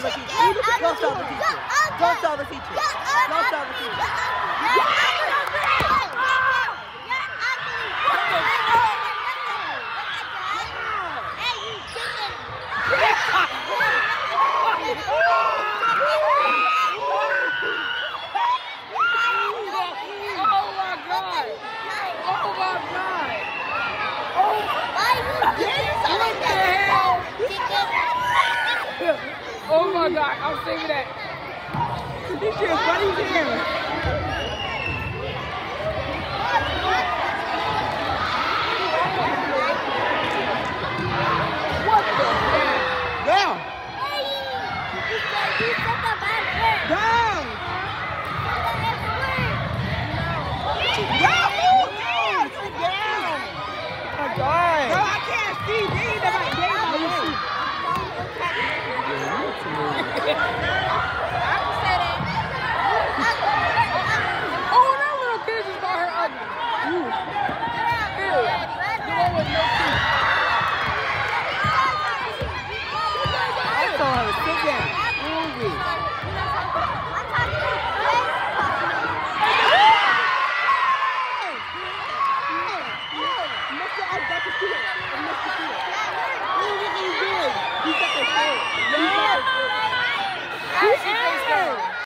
the teacher. Don't tell the teacher. Don't tell the teacher. Don't tell the teacher. Oh my God, I'm saving that. This shit funny as hell.